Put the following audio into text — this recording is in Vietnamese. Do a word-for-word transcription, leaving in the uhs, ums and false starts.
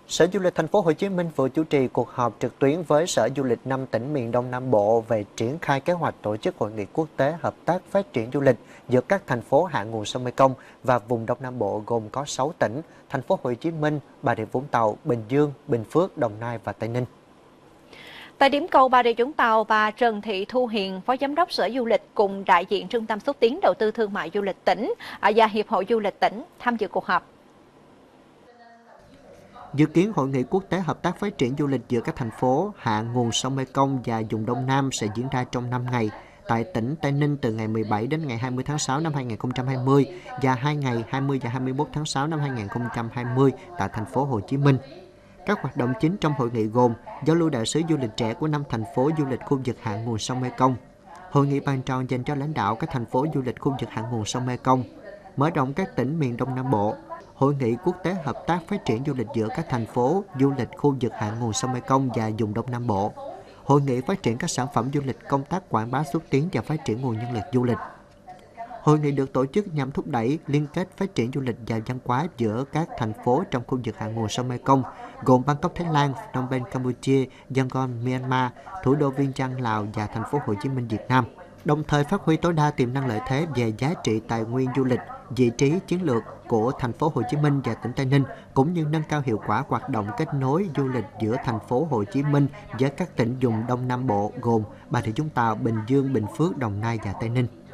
Sở Du lịch Thành phố Hồ Chí Minh vừa chủ trì cuộc họp trực tuyến với Sở Du lịch năm tỉnh miền Đông Nam Bộ về triển khai kế hoạch tổ chức hội nghị quốc tế hợp tác phát triển du lịch giữa các thành phố hạ nguồn sông Mekong và vùng Đông Nam Bộ gồm có sáu tỉnh: Thành phố Hồ Chí Minh, Bà Rịa Vũng Tàu, Bình Dương, Bình Phước, Đồng Nai và Tây Ninh. Tại điểm cầu Bà Rịa Vũng Tàu, bà Trần Thị Thu Hiền, Phó Giám đốc Sở Du lịch cùng đại diện Trung tâm xúc tiến đầu tư thương mại du lịch tỉnh và Hiệp hội Du lịch tỉnh tham dự cuộc họp. Dự kiến hội nghị quốc tế hợp tác phát triển du lịch giữa các thành phố hạ nguồn sông Mekong và vùng Đông Nam sẽ diễn ra trong năm ngày tại tỉnh Tây Ninh từ ngày mười bảy đến ngày hai mươi tháng sáu năm hai nghìn không trăm hai mươi và hai ngày hai mươi và hai mươi mốt tháng sáu năm hai nghìn không trăm hai mươi tại thành phố Hồ Chí Minh. Các hoạt động chính trong hội nghị gồm giao lưu đại sứ du lịch trẻ của năm thành phố du lịch khu vực hạ nguồn sông Mekong, hội nghị bàn tròn dành cho lãnh đạo các thành phố du lịch khu vực hạ nguồn sông Mekong, mở rộng các tỉnh miền Đông Nam Bộ, hội nghị quốc tế hợp tác phát triển du lịch giữa các thành phố du lịch khu vực hạ nguồn sông Mekong và vùng Đông Nam Bộ, hội nghị phát triển các sản phẩm du lịch, công tác quảng bá xúc tiến và phát triển nguồn nhân lực du lịch. Hội nghị được tổ chức nhằm thúc đẩy liên kết phát triển du lịch và văn hóa giữa các thành phố trong khu vực hạ nguồn sông Mekong, gồm Bangkok, Thái Lan, Phnom Penh, Campuchia, Yangon, Myanmar, thủ đô Vientiane, Lào và thành phố Hồ Chí Minh, Việt Nam. Đồng thời phát huy tối đa tiềm năng lợi thế về giá trị tài nguyên du lịch, vị trí chiến lược của thành phố Hồ Chí Minh và tỉnh Tây Ninh, cũng như nâng cao hiệu quả hoạt động kết nối du lịch giữa thành phố Hồ Chí Minh với các tỉnh vùng Đông Nam Bộ gồm Bà Rịa Vũng Tàu, Bình Dương, Bình Phước, Đồng Nai và Tây Ninh.